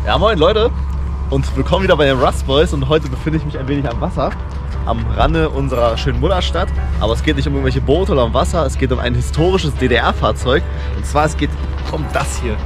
Ja, moin Leute und willkommen wieder bei den Rust Boys und heute befinde ich mich ein wenig am Wasser, am Rande unserer schönen Mutterstadt. Aber es geht nicht um irgendwelche Boote oder um Wasser, es geht um ein historisches DDR-Fahrzeug und zwar es geht um das hier.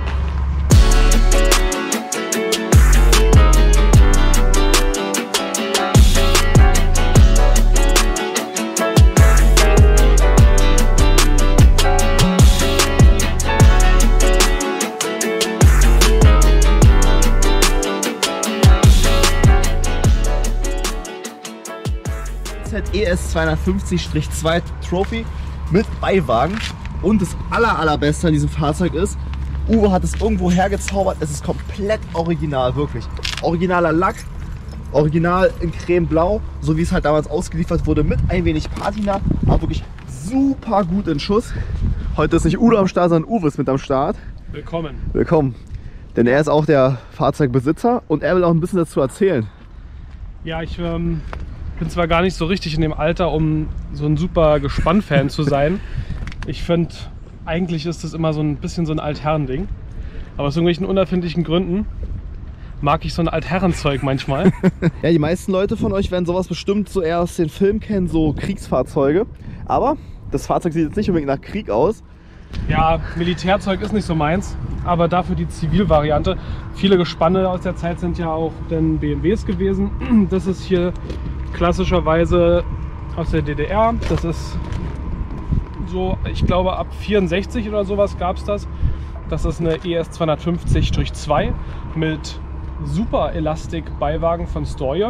ES 250-2 Trophy mit Beiwagen und das allerbeste an diesem Fahrzeug ist, Uwe hat es irgendwo hergezaubert, es ist komplett original, wirklich. Originaler Lack, original in cremeblau, so wie es halt damals ausgeliefert wurde, mit ein wenig Patina, aber wirklich super gut in Schuss. Heute ist nicht Udo am Start, sondern Uwe ist mit am Start. Willkommen. Willkommen, denn er ist auch der Fahrzeugbesitzer und er will auch ein bisschen dazu erzählen. Ja, ich bin zwar gar nicht so richtig in dem Alter, um so ein super Gespann-Fan zu sein. Ich finde, eigentlich ist das immer so ein bisschen so ein Altherren-Ding. Aber aus irgendwelchen unerfindlichen Gründen mag ich so ein Altherrenzeug manchmal. Ja, die meisten Leute von euch werden sowas bestimmt so eher aus den Filmen kennen, so Kriegsfahrzeuge. Aber das Fahrzeug sieht jetzt nicht unbedingt nach Krieg aus. Ja, Militärzeug ist nicht so meins, aber dafür die Zivilvariante. Viele Gespanne aus der Zeit sind ja auch dann BMWs gewesen. Das ist hier klassischerweise aus der DDR. Das ist so, ich glaube ab 64 oder sowas gab es das. Das ist eine ES 250-2 mit super Elastik-Beiwagen von Steyr.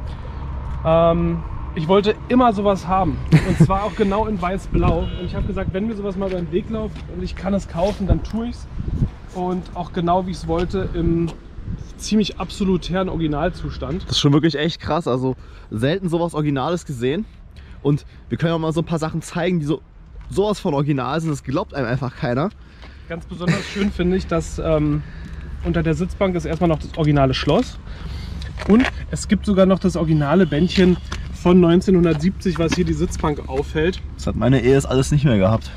Ich wollte immer sowas haben und zwar auch genau in weiß-blau. Und ich habe gesagt, wenn mir sowas mal über den Weg läuft und ich kann es kaufen, dann tue ich es. Und auch genau wie ich es wollte, im ziemlich absolutären Originalzustand. Das ist schon wirklich echt krass, also selten sowas Originales gesehen. Und wir können auch mal so ein paar Sachen zeigen, die sowas von original sind, das glaubt einem einfach keiner. Ganz besonders schön finde ich, dass unter der Sitzbank ist erstmal noch das originale Schloss. Und es gibt sogar noch das originale Bändchen von 1970, was hier die Sitzbank auffällt. Das hat meine ES alles nicht mehr gehabt.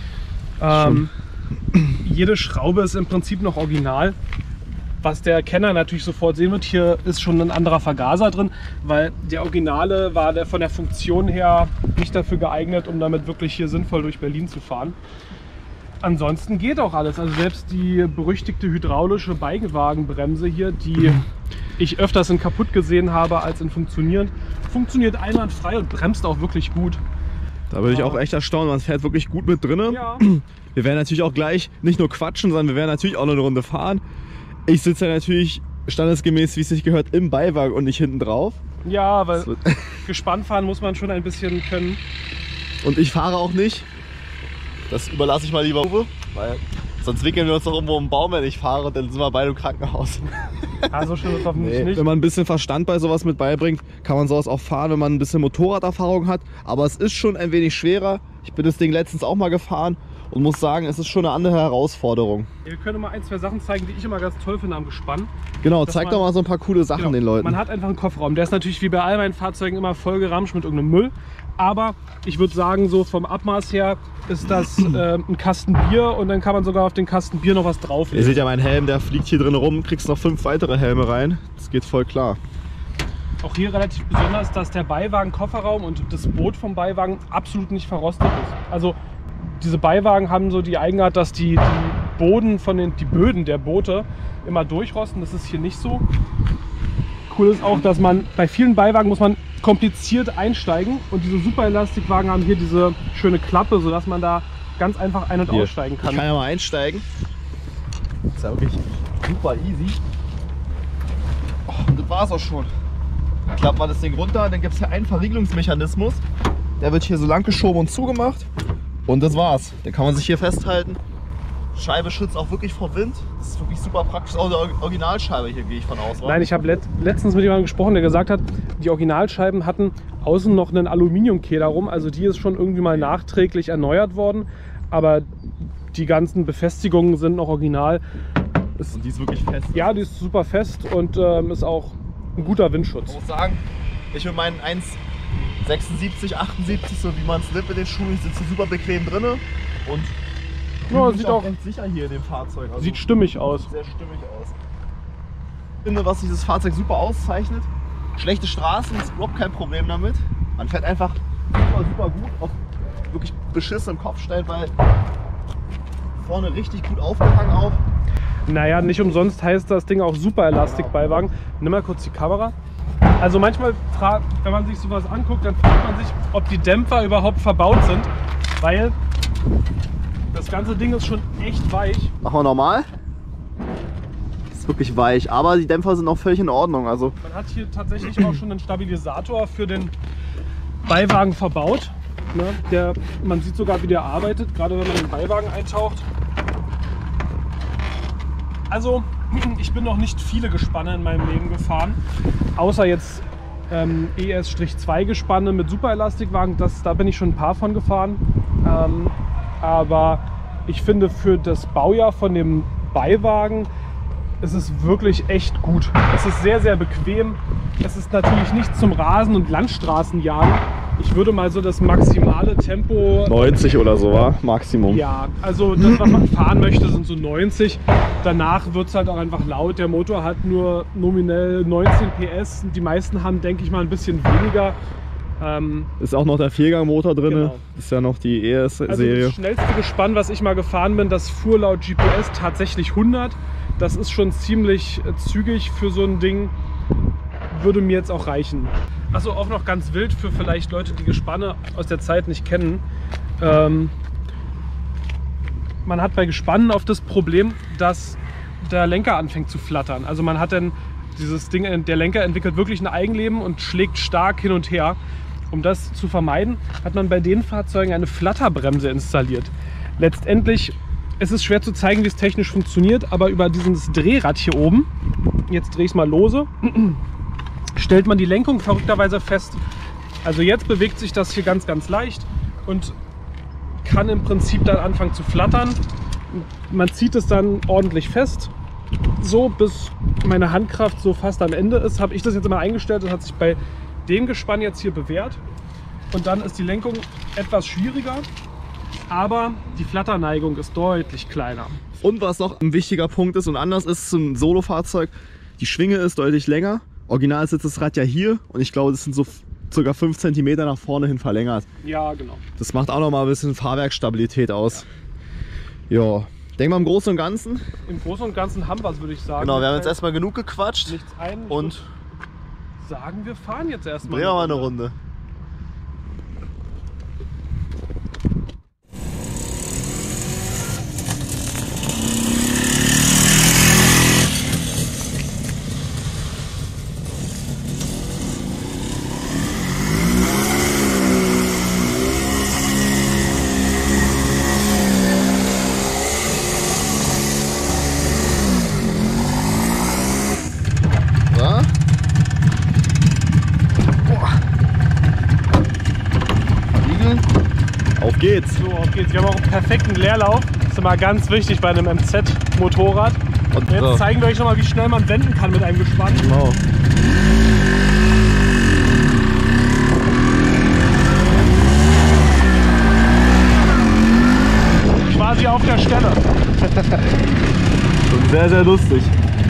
Jede Schraube ist im Prinzip noch original. Was der Kenner natürlich sofort sehen wird, hier ist schon ein anderer Vergaser drin, weil der Originale war von der Funktion her nicht dafür geeignet, um damit wirklich hier sinnvoll durch Berlin zu fahren. Ansonsten geht auch alles, also selbst die berüchtigte hydraulische Beiwagenbremse hier, die ich öfters in kaputt gesehen habe als in funktionierend, funktioniert einwandfrei und bremst auch wirklich gut. Da bin ich auch echt erstaunt, man fährt wirklich gut mit drinne. Ja. Wir werden natürlich auch gleich nicht nur quatschen, sondern wir werden natürlich auch noch eine Runde fahren. Ich sitze ja natürlich standesgemäß, wie es sich gehört, im Beiwagen und nicht hinten drauf. Ja, weil Gespann fahren muss man schon ein bisschen können. Und ich fahre auch nicht. Das überlasse ich mal lieber Uwe, weil sonst wickeln wir uns doch irgendwo im Baum, wenn ich fahre und dann sind wir beide im Krankenhaus. Ja, so schön ist hoffentlich nicht. Wenn man ein bisschen Verstand bei sowas mit beibringt, kann man sowas auch fahren, wenn man ein bisschen Motorraderfahrung hat. Aber es ist schon ein wenig schwerer. Ich bin das Ding letztens auch mal gefahren und muss sagen, es ist schon eine andere Herausforderung. Wir können mal ein, zwei Sachen zeigen, die ich immer ganz toll finde am Gespann. Genau, zeig doch mal so ein paar coole Sachen den Leuten. Man hat einfach einen Kofferraum. Der ist natürlich wie bei all meinen Fahrzeugen immer voll geramscht mit irgendeinem Müll. Aber ich würde sagen, so vom Abmaß her ist das ein Kasten Bier und dann kann man sogar auf den Kasten Bier noch was drauflegen. Ihr seht ja meinen Helm, der fliegt hier drin rum, kriegst noch 5 weitere Helme rein. Das geht voll klar. Auch hier relativ besonders, dass der Beiwagen, Kofferraum und das Boot vom Beiwagen absolut nicht verrostet ist. Also diese Beiwagen haben so die Eigenart, dass die Böden der Boote immer durchrosten. Das ist hier nicht so. Cool ist auch, dass man bei vielen Beiwagen muss man kompliziert einsteigen und diese Superelastikwagen haben hier diese schöne Klappe, sodass man da ganz einfach ein- und aussteigen kann. Ich kann ja mal einsteigen. Das ist ja wirklich super easy. Oh, und das war's auch schon. Klappt man das Ding runter, dann gibt es hier einen Verriegelungsmechanismus. Der wird hier so lang geschoben und zugemacht. Und das war's. Den kann man sich hier festhalten. Scheibe schützt auch wirklich vor Wind. Das ist wirklich super praktisch. Auch die Originalscheibe hier, gehe ich von aus. Nein, ich habe letztens mit jemandem gesprochen, der gesagt hat, die Originalscheiben hatten außen noch einen Aluminiumkehler rum. Also die ist schon irgendwie mal nachträglich erneuert worden. Aber die ganzen Befestigungen sind noch original. Und die ist wirklich fest. Ja, die ist super fest und ist auch ein guter Windschutz. Ich muss sagen, ich mit meinen 1,76, 78, so wie man es nimmt mit den Schuhen, ich sitze super bequem drin und ja, sieht auch ganz sicher hier in dem Fahrzeug. Also sieht stimmig aus. Sehr stimmig aus. Ich finde, was dieses Fahrzeug super auszeichnet, schlechte Straßen ist überhaupt kein Problem damit. Man fährt einfach super gut auf wirklich beschissenem Kopfstein, weil vorne richtig gut aufgehangen auch. Naja, nicht umsonst heißt das Ding auch super Elastikbeiwagen. Nimm mal kurz die Kamera. Also manchmal, wenn man sich sowas anguckt, dann fragt man sich, ob die Dämpfer überhaupt verbaut sind, weil das ganze Ding ist schon echt weich. Machen wir normal. Ist wirklich weich, aber die Dämpfer sind auch völlig in Ordnung. Also man hat hier tatsächlich auch schon einen Stabilisator für den Beiwagen verbaut. Ne? Man sieht sogar, wie der arbeitet, gerade wenn man den Beiwagen eintaucht. Also, ich bin noch nicht viele Gespanne in meinem Leben gefahren, außer jetzt ES-2 Gespanne mit Superelastikwagen. Da bin ich schon ein paar von gefahren. Aber ich finde, für das Baujahr von dem Beiwagen ist es wirklich echt gut. Es ist sehr, sehr bequem. Es ist natürlich nicht zum Rasen- und Landstraßenjagen. Ich würde mal so das maximale Tempo... 90 oder so, war Maximum. Ja, also das, was man fahren möchte, sind so 90. Danach wird es halt auch einfach laut. Der Motor hat nur nominell 19 PS. Die meisten haben, denke ich mal, ein bisschen weniger. Ist auch noch der Viergangmotor drin. Genau. Ist ja noch die ES-Serie. Also das schnellste Gespann, was ich mal gefahren bin, das fuhr laut GPS tatsächlich 100. Das ist schon ziemlich zügig für so ein Ding. Würde mir jetzt auch reichen. Achso, auch noch ganz wild für vielleicht Leute, die Gespanne aus der Zeit nicht kennen. Man hat bei Gespannen oft das Problem, dass der Lenker anfängt zu flattern. Also man hat dann dieses Ding, der Lenker entwickelt wirklich ein Eigenleben und schlägt stark hin und her. Um das zu vermeiden, hat man bei den Fahrzeugen eine Flatterbremse installiert. Letztendlich ist es schwer zu zeigen, wie es technisch funktioniert, aber über dieses Drehrad hier oben, jetzt drehe ich es mal lose, stellt man die Lenkung verrückterweise fest. Also jetzt bewegt sich das hier ganz, ganz leicht und kann im Prinzip dann anfangen zu flattern. Man zieht es dann ordentlich fest, so bis meine Handkraft so fast am Ende ist. Habe ich das jetzt immer eingestellt, das hat sich bei dem Gespann jetzt hier bewährt. Und dann ist die Lenkung etwas schwieriger, aber die Flatterneigung ist deutlich kleiner. Und was noch ein wichtiger Punkt ist und anders ist zum Solo-Fahrzeug, die Schwinge ist deutlich länger. Original sitzt das Rad ja hier und ich glaube, das sind so ca. 5 cm nach vorne hin verlängert. Ja, genau. Das macht auch noch mal ein bisschen Fahrwerksstabilität aus. Ja. Denk mal im Großen und Ganzen. Im Großen und Ganzen haben wir es, würde ich sagen. Genau, wir haben jetzt erstmal genug gequatscht. Nichts ein. Und sagen, wir fahren jetzt erstmal. drehen wir mal eine Runde. Auf geht's! So, auf geht's. Wir haben auch einen perfekten Leerlauf. Das ist immer ganz wichtig bei einem MZ-Motorrad. Und jetzt zeigen wir euch noch mal, wie schnell man wenden kann mit einem Gespann. Genau. Quasi auf der Stelle. Und sehr, sehr lustig.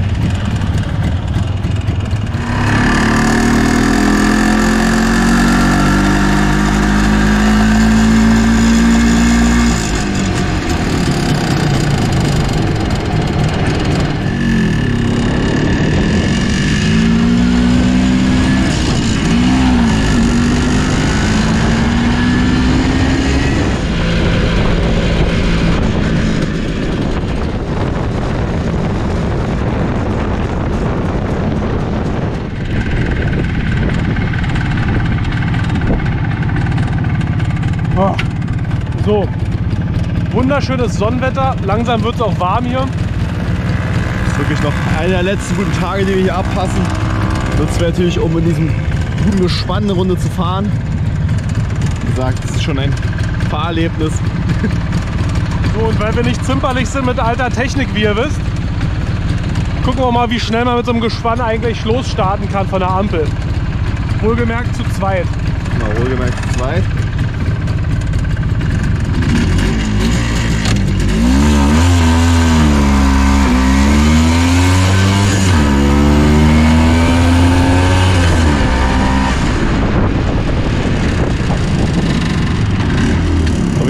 So, wunderschönes Sonnenwetter, langsam wird es auch warm hier. Das ist wirklich noch einer der letzten guten Tage, die wir hier abpassen. Nutzt wir natürlich, um in diesem guten Gespann eine Runde zu fahren. Wie gesagt, das ist schon ein Fahrerlebnis. So, und weil wir nicht zimperlich sind mit alter Technik, wie ihr wisst, gucken wir mal, wie schnell man mit so einem Gespann eigentlich losstarten kann von der Ampel. Wohlgemerkt zu zweit. Genau, wohlgemerkt zu zweit.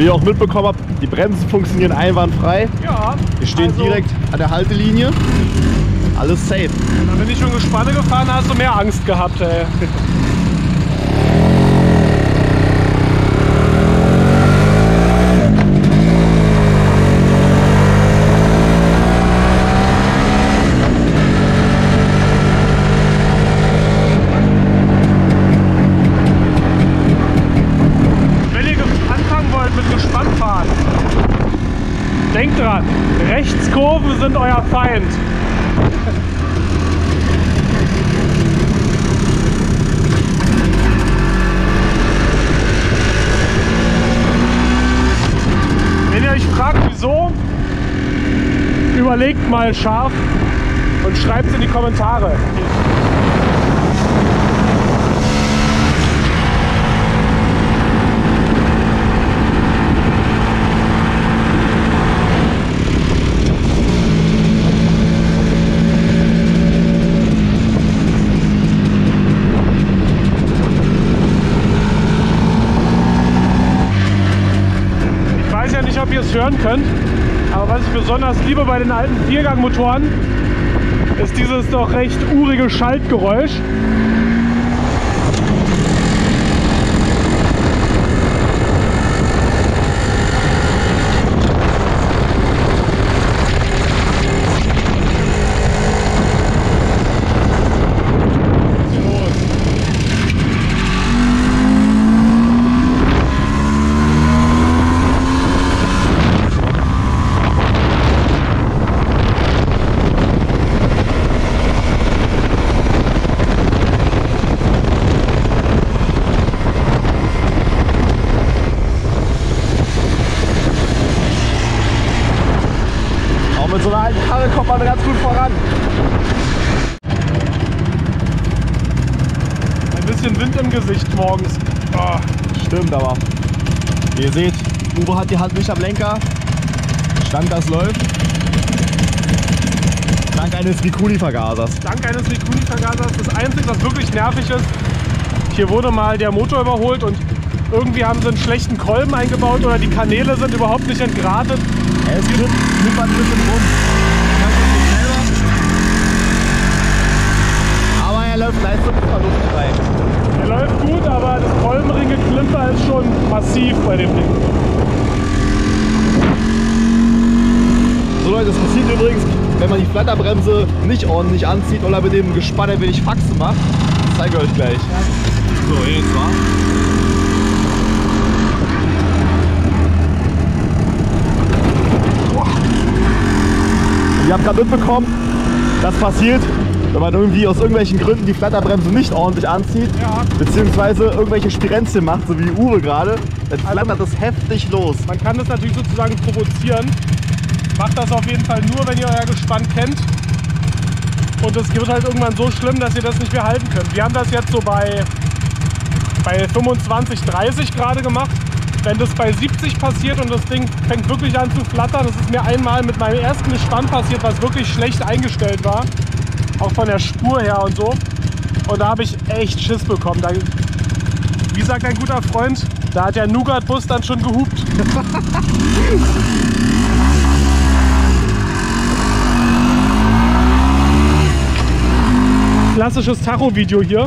wie ihr auch mitbekommen habt, die Bremsen funktionieren einwandfrei. Ja. Wir stehen direkt an der Haltelinie. Alles safe. Wenn ich schon Gespanne gefahren hast du mehr Angst gehabt, ey. Denkt dran, Rechtskurven sind euer Feind. Wenn ihr euch fragt, wieso, überlegt mal scharf und schreibt es in die Kommentare. Ob ihr es hören könnt, aber was ich besonders liebe bei den alten Viergangmotoren ist dieses doch recht urige Schaltgeräusch. Mit so einer alten Karre kommt man ganz gut voran. Ein bisschen Wind im Gesicht morgens. Oh, stimmt, aber wie ihr seht, Uwe hat die Hand nicht am Lenker. Standgas läuft. Dank eines Mikuni-Vergasers. Dank eines Mikuni-Vergasers. Das Einzige, was wirklich nervig ist, hier wurde mal der Motor überholt und irgendwie haben sie einen schlechten Kolben eingebaut oder die Kanäle sind überhaupt nicht entgratet. Es knippert ein bisschen rum. Aber er läuft leistungsverlustfrei. Er läuft gut, aber das Kolbenringeklimper ist schon massiv bei dem Ding. So Leute, das passiert übrigens, wenn man die Flatterbremse nicht ordentlich anzieht oder mit dem Gespann ein wenig Faxen macht. Das zeige ich euch gleich. So, jetzt war. Ihr habt gerade mitbekommen, das passiert, wenn man irgendwie aus irgendwelchen Gründen die Flatterbremse nicht ordentlich anzieht, ja, beziehungsweise irgendwelche Spirenzchen macht, so wie Uwe gerade, dann flattert das heftig los. Man kann das natürlich sozusagen provozieren. Macht das auf jeden Fall nur, wenn ihr euer Gespann kennt. Und es wird halt irgendwann so schlimm, dass ihr das nicht mehr halten könnt. Wir haben das jetzt so bei 25, 30 gerade gemacht. Wenn das bei 70 passiert und das Ding fängt wirklich an zu flattern, das ist mir einmal mit meinem ersten Gespann passiert, was wirklich schlecht eingestellt war. Auch von der Spur her und so. Und da habe ich echt Schiss bekommen. Da, wie sagt ein guter Freund, da hat der Nougat-Bus dann schon gehupt. Klassisches Tacho-Video hier.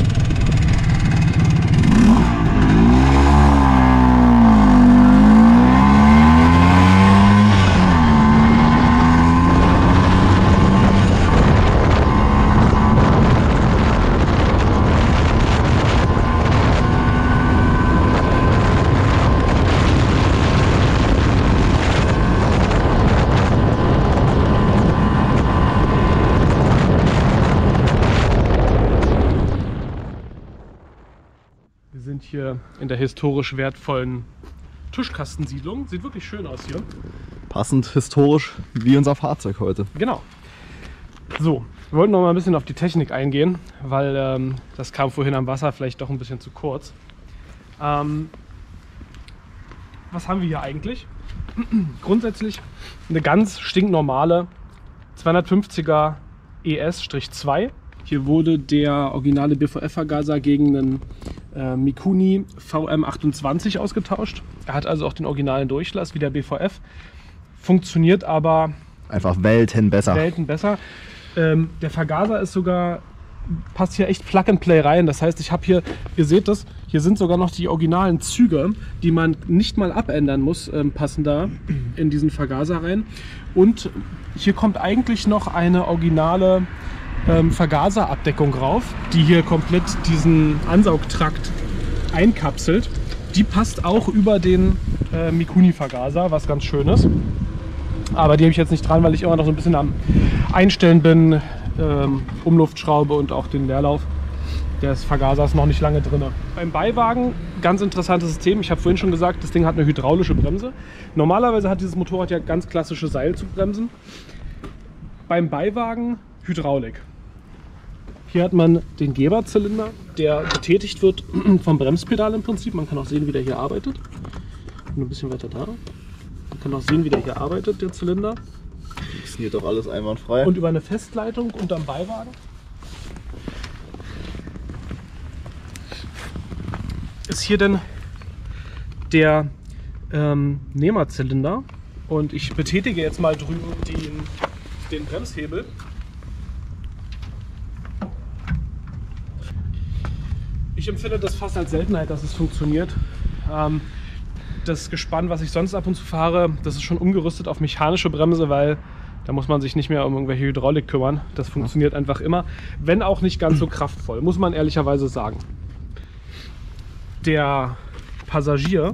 Wir sind hier in der historisch wertvollen Tischkastensiedlung. Sieht wirklich schön aus hier. Passend historisch wie unser Fahrzeug heute. Genau. So, wir wollten noch mal ein bisschen auf die Technik eingehen, weil das kam vorhin am Wasser vielleicht doch ein bisschen zu kurz. Was haben wir hier eigentlich? Grundsätzlich eine ganz stinknormale 250er ES-2. Hier wurde der originale BVF-Vergaser gegen einen Mikuni VM28 ausgetauscht. Er hat also auch den originalen Durchlass wie der BVF, funktioniert aber Einfach Welten besser. Der Vergaser ist sogar, passt hier echt Plug and Play rein. Das heißt, ich habe hier, ihr seht das, hier sind sogar noch die originalen Züge, die man nicht mal abändern muss, passen da in diesen Vergaser rein. Und hier kommt eigentlich noch eine originale Vergaserabdeckung rauf, die hier komplett diesen Ansaugtrakt einkapselt. Die passt auch über den Mikuni-Vergaser, was ganz schön ist. Aber die habe ich jetzt nicht dran, weil ich immer noch so ein bisschen am Einstellen bin. Umluftschraube und auch den Leerlauf des Vergasers noch nicht lange drin. Beim Beiwagen, ganz interessantes System. Ich habe vorhin schon gesagt, das Ding hat eine hydraulische Bremse. Normalerweise hat dieses Motorrad ja ganz klassische Seilzugbremsen. Beim Beiwagen Hydraulik. Hier hat man den Geberzylinder, der betätigt wird vom Bremspedal im Prinzip. Man kann auch sehen, wie der hier arbeitet. Ein bisschen weiter da. Man kann auch sehen, wie der hier arbeitet, der Zylinder. Funktioniert doch alles einwandfrei. Und über eine Festleitung unterm Beiwagen ist hier dann der Nehmerzylinder. Und ich betätige jetzt mal drüben den Bremshebel. Ich empfinde das fast als Seltenheit, dass es funktioniert. Das Gespann, was ich sonst ab und zu fahre, das ist schon umgerüstet auf mechanische Bremse, weil da muss man sich nicht mehr um irgendwelche Hydraulik kümmern. Das funktioniert einfach immer, wenn auch nicht ganz so kraftvoll, muss man ehrlicherweise sagen. Der Passagierplatz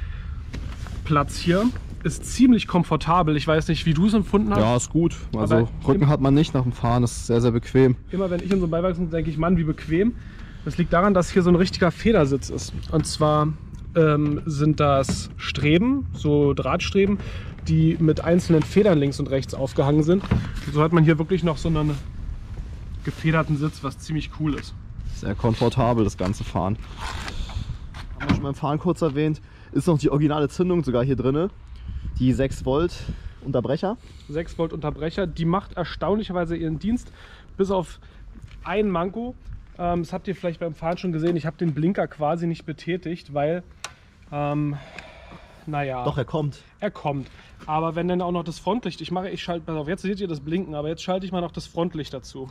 hier ist ziemlich komfortabel. Ich weiß nicht, wie du es empfunden hast. Ja, ist gut. Also Rücken hat man nicht nach dem Fahren, das ist sehr, sehr bequem. Immer wenn ich in so einem Beiwagen sitze, denke ich, Mann, wie bequem. Das liegt daran, dass hier so ein richtiger Federsitz ist. Und zwar sind das Streben, so Drahtstreben, die mit einzelnen Federn links und rechts aufgehangen sind. Und so hat man hier wirklich noch so einen gefederten Sitz, was ziemlich cool ist. Sehr komfortabel, das ganze Fahren. Haben wir schon beim Fahren kurz erwähnt, ist noch die originale Zündung sogar hier drin. Die 6 Volt Unterbrecher. 6 Volt Unterbrecher, die macht erstaunlicherweise ihren Dienst, bis auf ein Manko. Das habt ihr vielleicht beim Fahren schon gesehen, ich habe den Blinker quasi nicht betätigt, weil, naja. Doch, er kommt. Er kommt. Aber wenn dann auch noch das Frontlicht, ich schalte, pass auf, jetzt seht ihr das Blinken, aber jetzt schalte ich mal noch das Frontlicht dazu.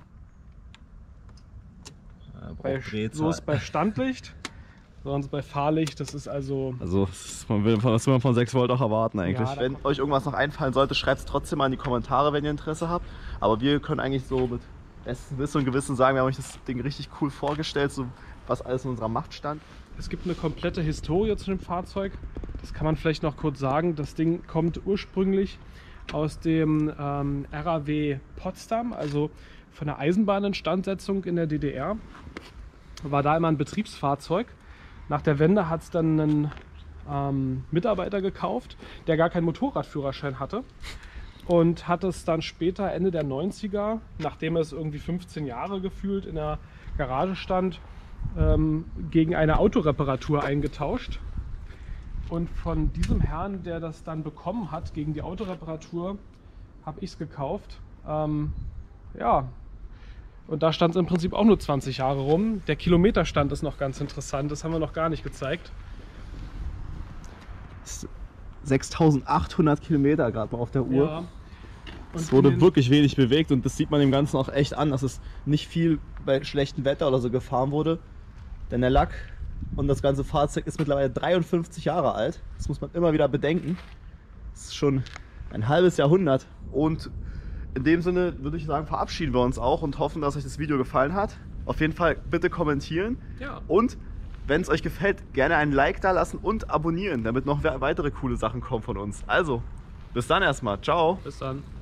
So ist bei Standlicht, sonst bei Fahrlicht, das ist also... das will man von 6 Volt auch erwarten eigentlich. Ja, wenn euch irgendwas noch einfallen sollte, schreibt es trotzdem mal in die Kommentare, wenn ihr Interesse habt. Aber wir können eigentlich so mit bestem Wissen und Gewissen sagen, wir haben euch das Ding richtig cool vorgestellt, so was alles in unserer Macht stand. Es gibt eine komplette Historie zu dem Fahrzeug. Das kann man vielleicht noch kurz sagen. Das Ding kommt ursprünglich aus dem RAW Potsdam, also von der Eisenbahninstandsetzung in der DDR. War da immer ein Betriebsfahrzeug. Nach der Wende hat es dann einen Mitarbeiter gekauft, der gar keinen Motorradführerschein hatte. Und hat es dann später, Ende der 90er, nachdem es irgendwie 15 Jahre gefühlt in der Garage stand, gegen eine Autoreparatur eingetauscht. Und von diesem Herrn, der das dann bekommen hat, gegen die Autoreparatur, habe ich es gekauft. Ja, und da stand es im Prinzip auch nur 20 Jahre rum. Der Kilometerstand ist noch ganz interessant, das haben wir noch gar nicht gezeigt. 6.800 Kilometer gerade mal auf der Uhr. Ja. Es wurde wirklich wenig bewegt und das sieht man dem Ganzen auch echt an, dass es nicht viel bei schlechtem Wetter oder so gefahren wurde. Denn der Lack und das ganze Fahrzeug ist mittlerweile 53 Jahre alt. Das muss man immer wieder bedenken. Das ist schon ein halbes Jahrhundert. Und in dem Sinne würde ich sagen, verabschieden wir uns auch und hoffen, dass euch das Video gefallen hat. Auf jeden Fall bitte kommentieren. Ja. Und wenn es euch gefällt, gerne einen Like da lassen und abonnieren, damit noch weitere coole Sachen kommen von uns. Also, bis dann erstmal. Ciao. Bis dann.